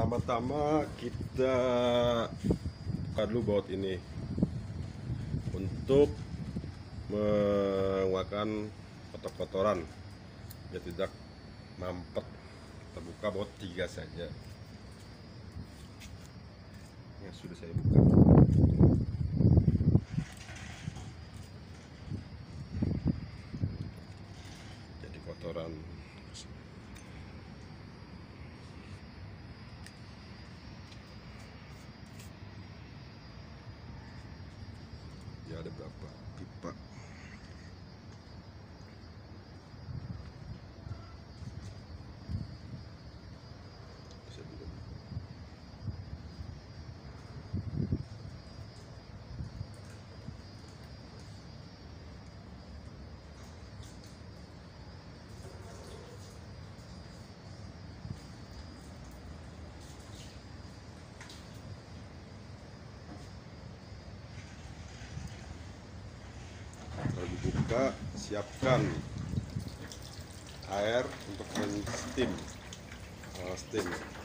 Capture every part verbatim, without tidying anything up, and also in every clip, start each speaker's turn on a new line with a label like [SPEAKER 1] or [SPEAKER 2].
[SPEAKER 1] Pertama-tama kita buka dulu baut ini untuk mengeluarkan kotor-kotoran biar tidak mampet. Kita buka baut tiga saja yang sudah saya buka. Jadi kotoran ya, ada berapa pipa. Saya belum. Kalau dibuka, siapkan air untuk men-steam. Uh, steam.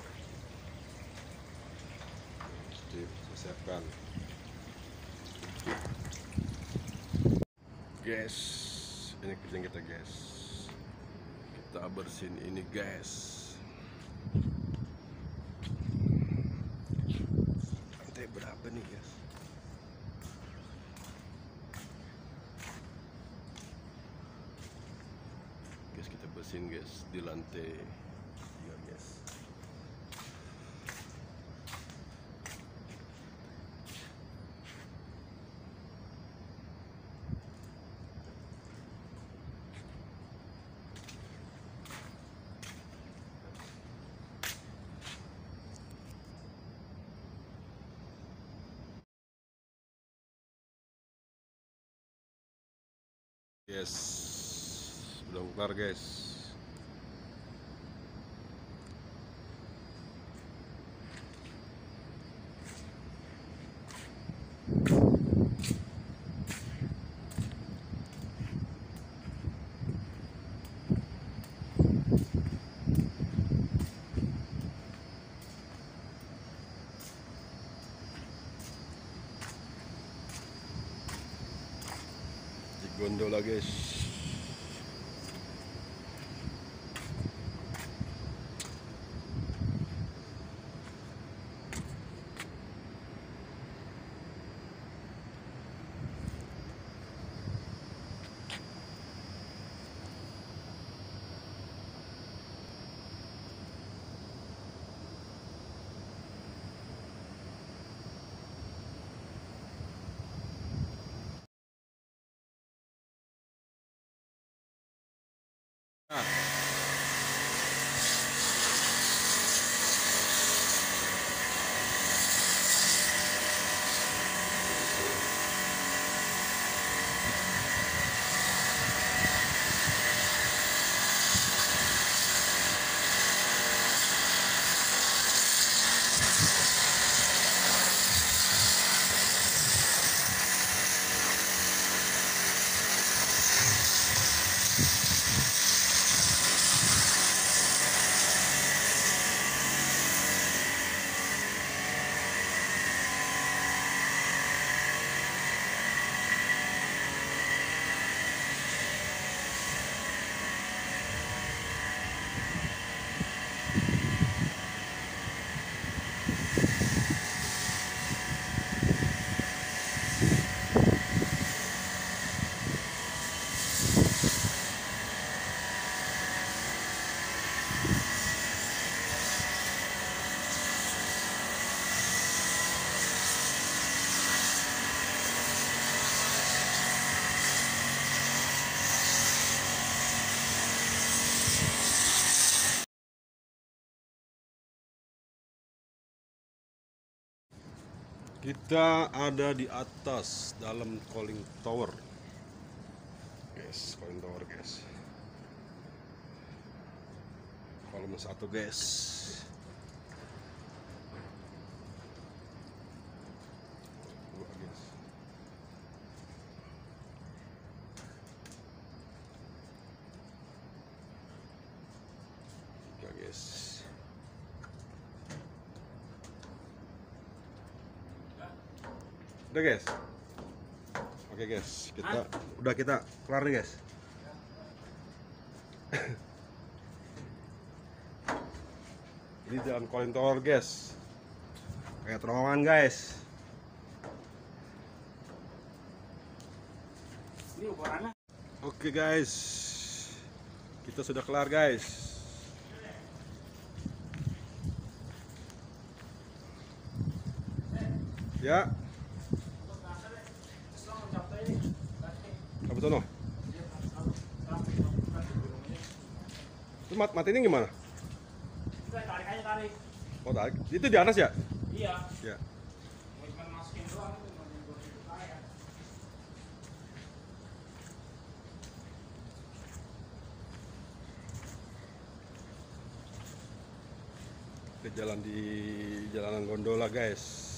[SPEAKER 1] Steam, saya siapkan. Guys, ini kerjaan kita guys. Kita bersihin ini guys. Lantai berapa nih guys? Guys, kita bersihin guys di lantai tiga guys. Yes, sudah kelar guys. Di gondola guys. Kita ada di atas dalam cooling tower guys, cooling tower guys, kolom satu guys. Dua guys. Tiga guys. Udah guys. Oke guys, kita udah kita kelar nih guys. Ini jalan Calling Tower guys. Kayak terowongan guys.
[SPEAKER 2] Ini ukurannya.
[SPEAKER 1] Oke guys, kita sudah kelar guys. Ya. Apa sono? Itu mat matinya gimana?
[SPEAKER 2] Tarik aja, tarik.
[SPEAKER 1] Oh tarik. Itu di atas ya?
[SPEAKER 2] Iya.
[SPEAKER 1] Ya.
[SPEAKER 2] Cuma masukin doang itu, ya.
[SPEAKER 1] Ke jalan di jalanan gondola guys.